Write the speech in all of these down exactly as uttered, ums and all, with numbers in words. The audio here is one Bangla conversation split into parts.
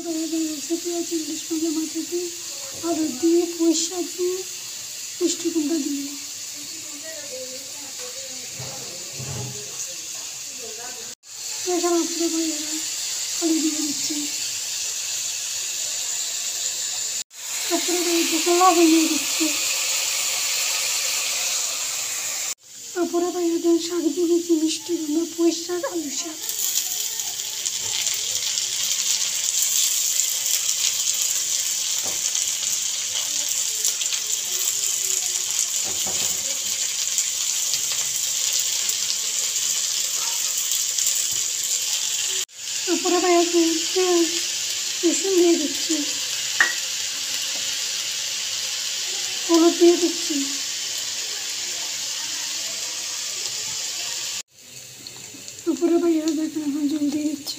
রয়েছে পেঁয়াজ ইলিশ মাছের মাথা দিয়ে আলু দিয়ে পুঁই শাক দিয়ে মিষ্টি কুমড়া দিয়ে এখানে আপনাদের ভাইয়েরা আলু দিয়ে দিচ্ছি। তারপরে ভাইয়া লবণ দিয়ে দিচ্ছে। তারপরে ভাইয়া শাক দিয়ে দিচ্ছি মিষ্টি কুমড়া পুঁই শাক আলু শাক। তারপরে ভাইয়া রসুন দিয়ে দিচ্ছি, হলুদ দিয়ে দিচ্ছি। তারপরে ভাইয়া দেখেন এখন জল দিয়ে দিচ্ছি।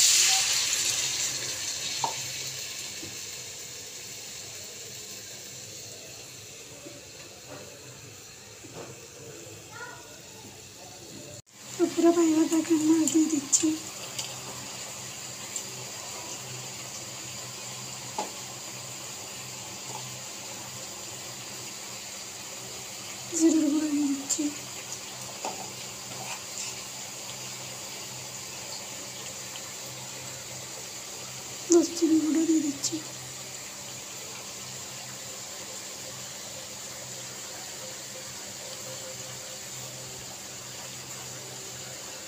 তারপরে ভাইয়া দেখেন মাছ দিয়ে দিচ্ছি। জিরার গুঁড়ো দিয়ে দিচ্ছি। দারচিনি গুঁড়ো দিয়ে দিচ্ছি।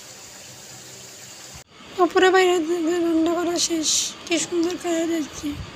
তারপরে বাইরে রান্না করা শেষ, কি সুন্দর কালার আসছে।